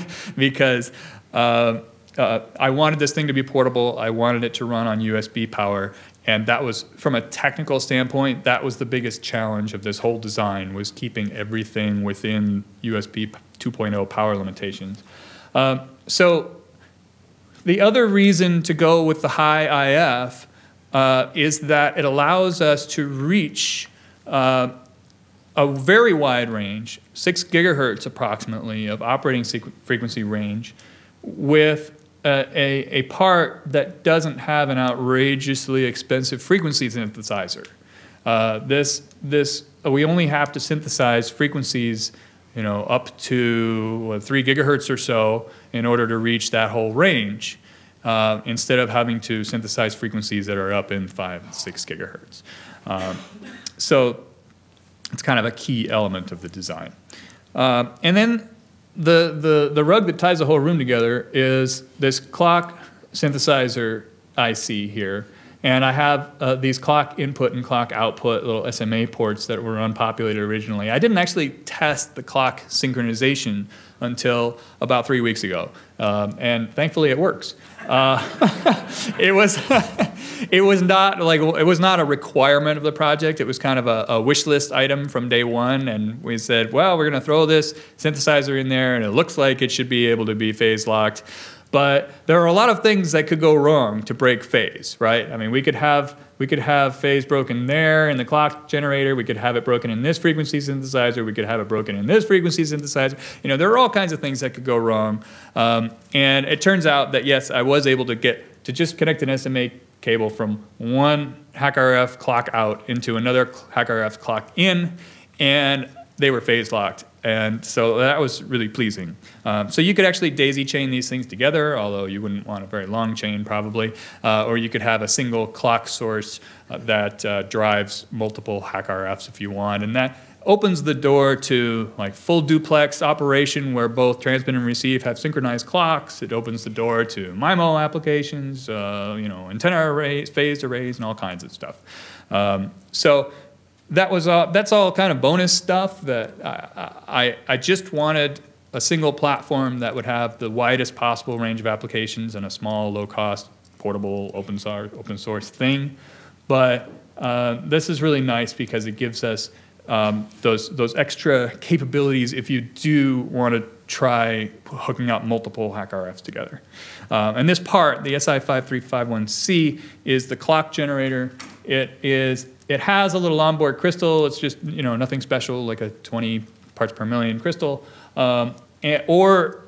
[SPEAKER 3] because uh, uh, I wanted this thing to be portable. I wanted it to run on U S B power. And that was, from a technical standpoint, that was the biggest challenge of this whole design, was keeping everything within U S B two point oh power limitations. Um, so the other reason to go with the high I F Uh, is that it allows us to reach uh, a very wide range, six gigahertz approximately of operating frequency range, with a, a, a part that doesn't have an outrageously expensive frequency synthesizer. Uh, this, this, we only have to synthesize frequencies, you know, up to what, three gigahertz or so in order to reach that whole range. Uh, instead of having to synthesize frequencies that are up in five, six gigahertz. Um, so it's kind of a key element of the design. Uh, and then the, the, the rug that ties the whole room together is this clock synthesizer I C here. And I have uh, these clock input and clock output little S M A ports that were unpopulated originally. I didn't actually test the clock synchronization until about three weeks ago. Um, and thankfully it works. Uh, it was it was not like it was not a requirement of the project. It was kind of a, a wish list item from day one, and we said, well, we're going to throw this synthesizer in there, and it looks like it should be able to be phase locked. But there are a lot of things that could go wrong to break phase, right? I mean, we could have we could have phase broken there in the clock generator. We could have it broken in this frequency synthesizer. We could have it broken in this frequency synthesizer. You know, there are all kinds of things that could go wrong. Um, and it turns out that yes, I was able to get to just connect an S M A cable from one HackRF clock out into another HackRF clock in, and they were phase locked. And so that was really pleasing. Um, so you could actually daisy chain these things together, although you wouldn't want a very long chain probably, uh, or you could have a single clock source uh, that uh, drives multiple HackRFs if you want. And that opens the door to like full duplex operation where both transmit and receive have synchronized clocks. It opens the door to MIMO applications, uh, you know, antenna arrays, phased arrays, and all kinds of stuff. Um, so that was all, that's all kind of bonus stuff that I, I, I just wanted a single platform that would have the widest possible range of applications and a small, low-cost, portable, open source, open source thing. But uh, this is really nice because it gives us um, those, those extra capabilities if you do want to try hooking up multiple HackRFs together. Um, and this part, the S I five three five one C, is the clock generator. It is It has a little onboard crystal. It's just, you know, nothing special, like a twenty parts per million crystal. Um, and, or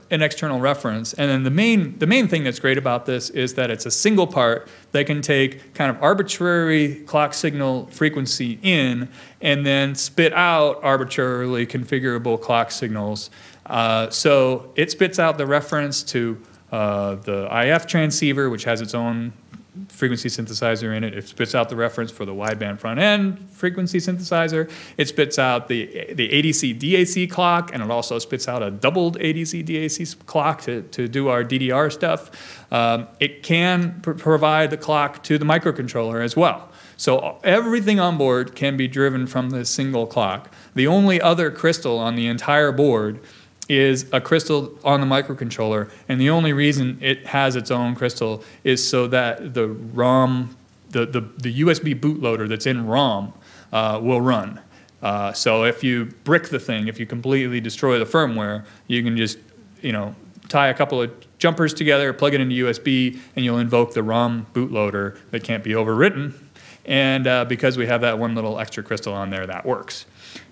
[SPEAKER 3] an external reference. And then the main, the main thing that's great about this is that it's a single part that can take kind of arbitrary clock signal frequency in and then spit out arbitrarily configurable clock signals. Uh, so it spits out the reference to uh, the I F transceiver, which has its own frequency synthesizer in it. It spits out the reference for the wideband front end frequency synthesizer. It spits out the, the A D C D A C clock, and it also spits out a doubled A D C D A C clock to, to do our D D R stuff. Um, it can pr provide the clock to the microcontroller as well. So everything on board can be driven from this single clock. The only other crystal on the entire board is a crystal on the microcontroller, and the only reason it has its own crystal is so that the ROM, the, the, the U S B bootloader that's in ROM uh, will run. Uh, so if you brick the thing, if you completely destroy the firmware, you can just, you know, tie a couple of jumpers together, plug it into U S B, and you'll invoke the ROM bootloader that can't be overwritten. And uh, because we have that one little extra crystal on there, that works.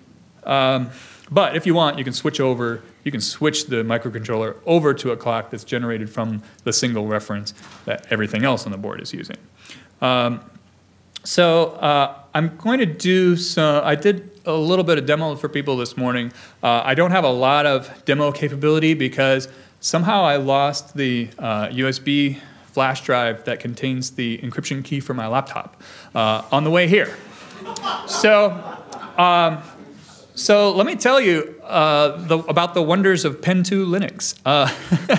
[SPEAKER 3] Um, But if you want, you can switch over, you can switch the microcontroller over to a clock that's generated from the single reference that everything else on the board is using. Um, so uh, I'm going to do some, I did a little bit of demo for people this morning. Uh, I don't have a lot of demo capability because somehow I lost the uh, U S B flash drive that contains the encryption key for my laptop uh, on the way here. So, um, So let me tell you uh, the, about the wonders of Pen two Linux. Uh,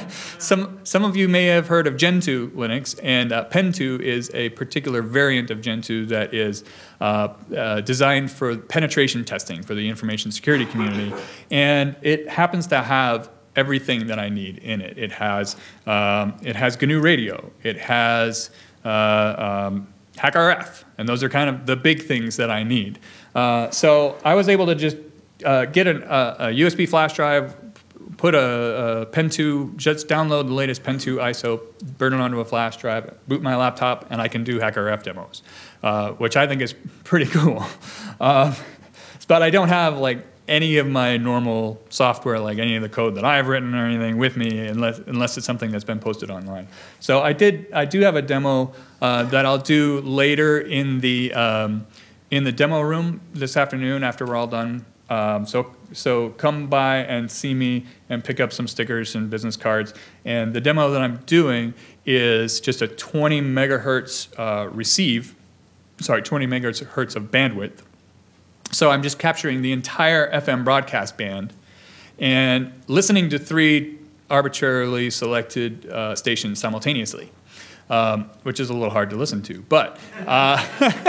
[SPEAKER 3] some, some of you may have heard of Gen two Linux, and uh, Pen two is a particular variant of Gen two that is uh, uh, designed for penetration testing for the information security community. And it happens to have everything that I need in it. It has, um, it has G N U Radio. It has uh, um, HackRF, and those are kind of the big things that I need. Uh, so I was able to just uh, get an, uh, a U S B flash drive, put a, a Pen two, just download the latest Pen two I S O, burn it onto a flash drive, boot my laptop, and I can do HackRF demos, uh, which I think is pretty cool. Uh, but I don't have like any of my normal software, like any of the code that I've written or anything with me, unless, unless it's something that's been posted online. So I did, I do have a demo uh, that I'll do later in the um, in the demo room this afternoon after we're all done. Um, so so come by and see me and pick up some stickers and business cards. And the demo that I'm doing is just a twenty megahertz uh, receive, sorry, twenty megahertz of bandwidth. So I'm just capturing the entire F M broadcast band and listening to three arbitrarily selected uh, stations simultaneously, um, which is a little hard to listen to. But, uh,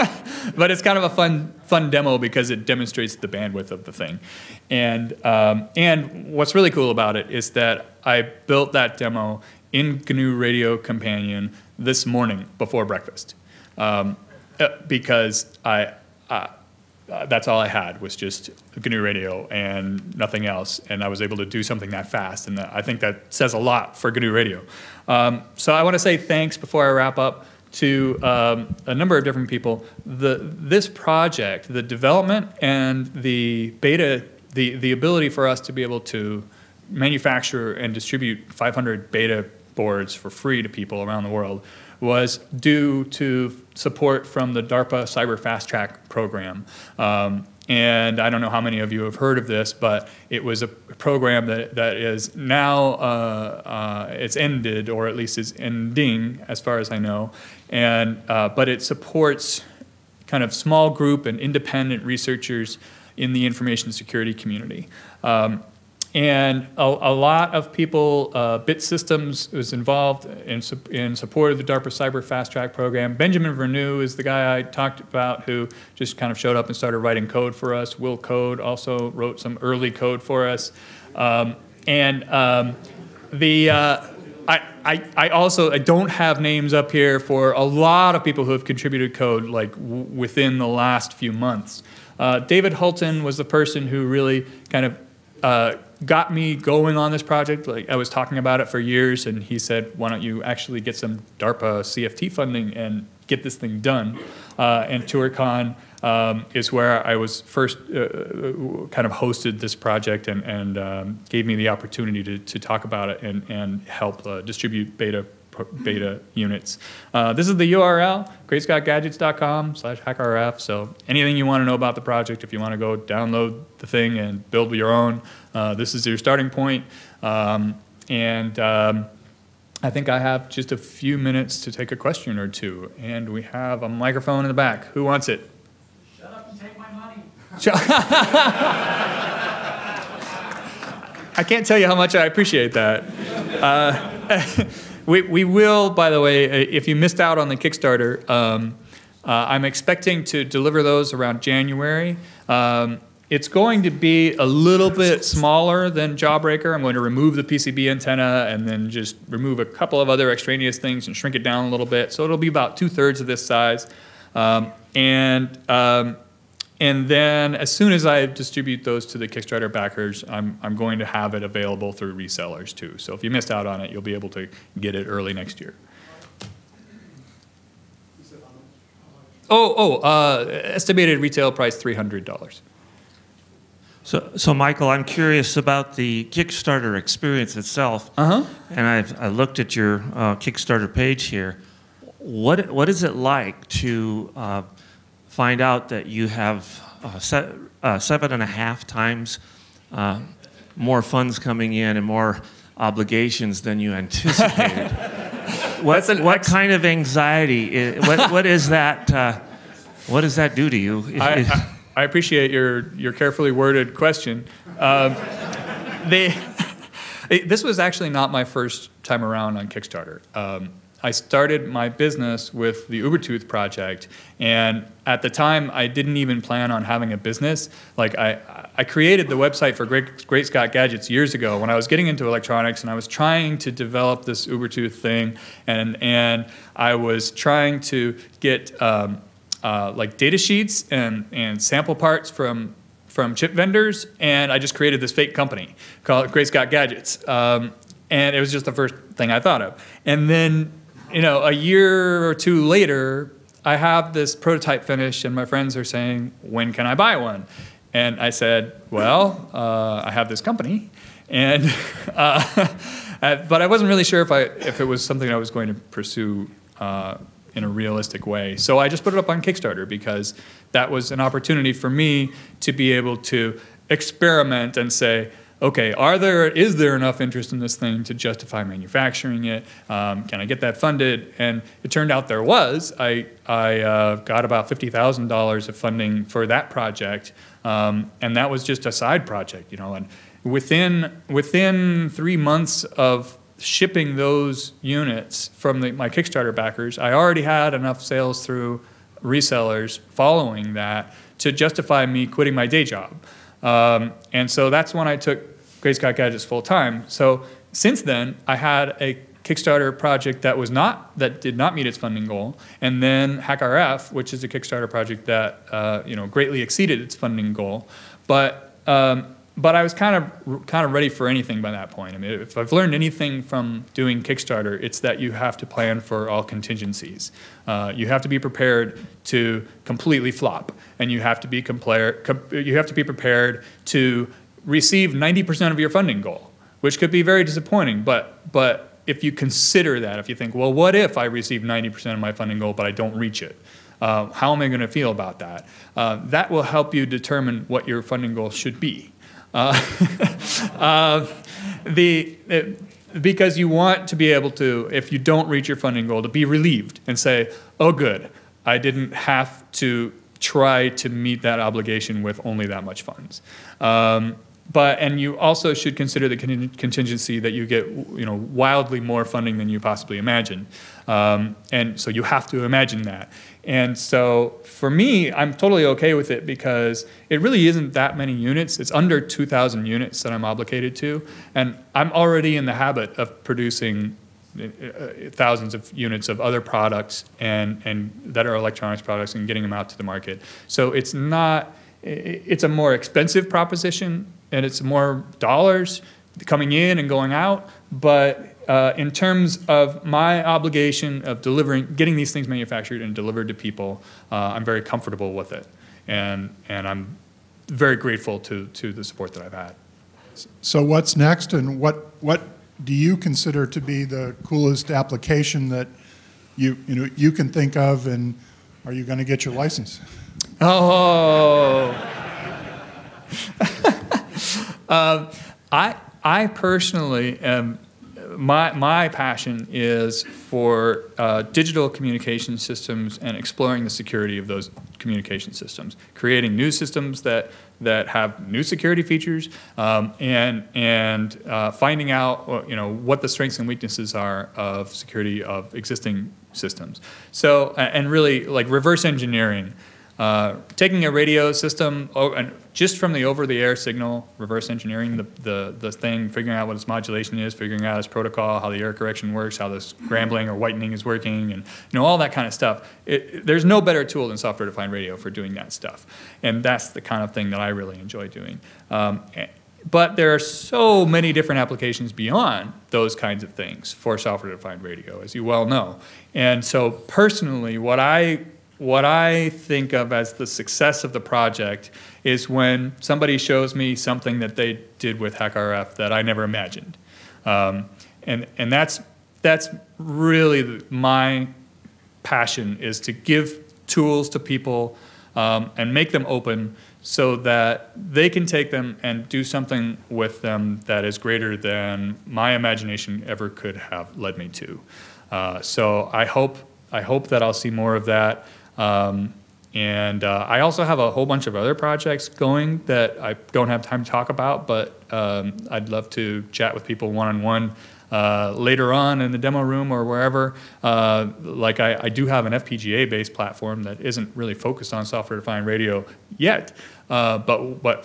[SPEAKER 3] but it's kind of a fun, fun demo because it demonstrates the bandwidth of the thing. And, um, and what's really cool about it is that I built that demo in G N U Radio Companion this morning before breakfast um, because I... Uh, Uh, that's all I had was just G N U Radio and nothing else, and I was able to do something that fast, and I think that says a lot for G N U Radio. Um, so I want to say thanks before I wrap up to um, a number of different people. The, this project, the development and the beta, the, the ability for us to be able to manufacture and distribute five hundred beta boards for free to people around the world was due to support from the DARPA Cyber Fast Track program. Um, and I don't know how many of you have heard of this, but it was a program that, that is now, uh, uh, it's ended, or at least is ending, as far as I know. And, uh, but it supports kind of small group and independent researchers in the information security community. Um, And a, a lot of people, uh, Bit Systems was involved in, in support of the DARPA Cyber Fast Track program. Benjamin Vernew is the guy I talked about who just kind of showed up and started writing code for us. Will Code also wrote some early code for us. Um, and um, the, uh, I, I, I also I don't have names up here for a lot of people who have contributed code like w within the last few months. Uh, David Hulton was the person who really kind of uh, got me going on this project. Like I was talking about it for years, and he said, "Why don't you actually get some DARPA C F T funding and get this thing done. Uh, and TourCon um, is where I was first uh, kind of hosted this project and, and um, gave me the opportunity to, to talk about it and, and help uh, distribute beta beta units. Uh, this is the U R L, great scott gadgets dot com slash hack R F. So anything you want to know about the project, if you want to go download the thing and build your own, uh, this is your starting point. Um, and um, I think I have just a few minutes to take a question or two. And we have a microphone in the back. Who wants it?
[SPEAKER 4] Shut up and take my money.
[SPEAKER 3] I can't tell you how much I appreciate that. Uh, We, we will, by the way, if you missed out on the Kickstarter, um, uh, I'm expecting to deliver those around January. Um, it's going to be a little bit smaller than Jawbreaker. I'm going to remove the P C B antenna and then just remove a couple of other extraneous things and shrink it down a little bit. So it'll be about two-thirds of this size. Um, and um, And then as soon as I distribute those to the Kickstarter backers, I'm, I'm going to have it available through resellers too. So if you missed out on it, you'll be able to get it early next year. Oh, oh, uh, estimated retail price three hundred dollars.
[SPEAKER 5] So, so Michael, I'm curious about the Kickstarter experience itself. Uh-huh. And I've I looked at your uh, Kickstarter page here. What what is it like to uh, find out that you have uh, se uh, seven and a half times uh, more funds coming in and more obligations than you anticipated? what what kind of anxiety? Is, what what is that? Uh, what does that do to you?
[SPEAKER 3] I, I, I appreciate your your carefully worded question. Um, they, this was actually not my first time around on Kickstarter. Um, I started my business with the Ubertooth project, and at the time, I didn't even plan on having a business. Like I, I created the website for Great, Great Scott Gadgets years ago when I was getting into electronics, and I was trying to develop this Ubertooth thing, and and I was trying to get um, uh, like data sheets and and sample parts from from chip vendors, and I just created this fake company called Great Scott Gadgets, um, and it was just the first thing I thought of, and then. You know, a year or two later, I have this prototype finished, and my friends are saying, when can I buy one? And I said, well, uh, I have this company. And, uh, but I wasn't really sure if, I, if it was something I was going to pursue uh, in a realistic way. So I just put it up on Kickstarter because that was an opportunity for me to be able to experiment and say, okay, are there, is there enough interest in this thing to justify manufacturing it? Um, can I get that funded? And it turned out there was. I, I uh, got about fifty thousand dollars of funding for that project, um, and that was just a side project, you know. And within, within three months of shipping those units from the, my Kickstarter backers, I already had enough sales through resellers following that to justify me quitting my day job. Um, and so that's when I took Great Scott Gadgets full time. So since then, I had a Kickstarter project that was not that did not meet its funding goal, and then HackRF, which is a Kickstarter project that uh, you know greatly exceeded its funding goal. But um, but I was kind of kind of ready for anything by that point. I mean, if I've learned anything from doing Kickstarter, it's that you have to plan for all contingencies. Uh, you have to be prepared to completely flop, and you have to be compare, you have to be prepared to receive ninety percent of your funding goal, which could be very disappointing. But but if you consider that, if you think, well, what if I receive ninety percent of my funding goal, but I don't reach it? Uh, how am I going to feel about that? Uh, that will help you determine what your funding goal should be. Uh, uh, the it, because you want to be able to, if you don't reach your funding goal, to be relieved and say, oh, good, I didn't have to try to meet that obligation with only that much funds. Um, but and you also should consider the contingency that you get, you know, wildly more funding than you possibly imagined, um, and so you have to imagine that. And so for me, I'm totally okay with it because it really isn't that many units. It's under two thousand units that I'm obligated to, and I'm already in the habit of producing thousands of units of other products and and that are electronics products and getting them out to the market. So it's not. It's a more expensive proposition, and it's more dollars coming in and going out, but uh, in terms of my obligation of delivering, getting these things manufactured and delivered to people, uh, I'm very comfortable with it. And, and I'm very grateful to, to the support that I've had.
[SPEAKER 6] So what's next, and what, what do you consider to be the coolest application that you, you, know, you can think of, and are you going to get your license?
[SPEAKER 3] Oh. uh, I, I personally am, my, my passion is for uh, digital communication systems and exploring the security of those communication systems, creating new systems that, that have new security features, um, and, and uh, finding out, you know, what the strengths and weaknesses are of security of existing systems. So, and really like reverse engineering. Uh, taking a radio system, oh, and just from the over-the-air signal, reverse engineering the, the, the thing, figuring out what its modulation is, figuring out its protocol, how the error correction works, how the scrambling or whitening is working, and you know all that kind of stuff. It, there's no better tool than software-defined radio for doing that stuff, and that's the kind of thing that I really enjoy doing. Um, but there are so many different applications beyond those kinds of things for software-defined radio, as you well know. And so personally, what I What I think of as the success of the project is when somebody shows me something that they did with HackRF that I never imagined. Um, and and that's, that's really my passion, is to give tools to people um, and make them open so that they can take them and do something with them that is greater than my imagination ever could have led me to. Uh, so I hope, I hope that I'll see more of that. Um, and uh, I also have a whole bunch of other projects going that I don't have time to talk about, but um, I'd love to chat with people one-on-one uh, later on in the demo room or wherever. Uh, like I, I do have an F P G A-based platform that isn't really focused on software-defined radio yet, uh, but, but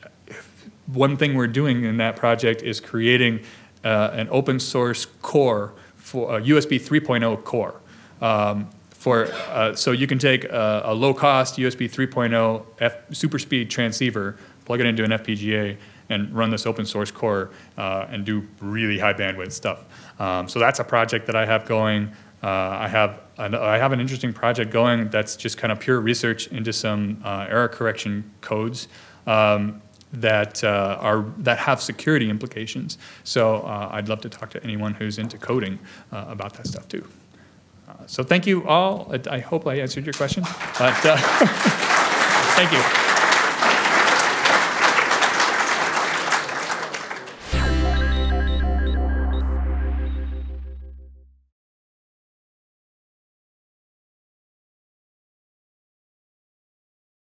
[SPEAKER 3] one thing we're doing in that project is creating uh, an open-source core, for a U S B three point oh core. Um, For, uh, so you can take a, a low-cost U S B three point oh F super speed transceiver, plug it into an F P G A, and run this open source core uh, and do really high bandwidth stuff. Um, so that's a project that I have going. Uh, I have an, I have an interesting project going that's just kind of pure research into some uh, error correction codes um, that uh, are that have security implications. So uh, I'd love to talk to anyone who's into coding uh, about that stuff too. So thank you all. I hope I answered your question. But, uh, thank you.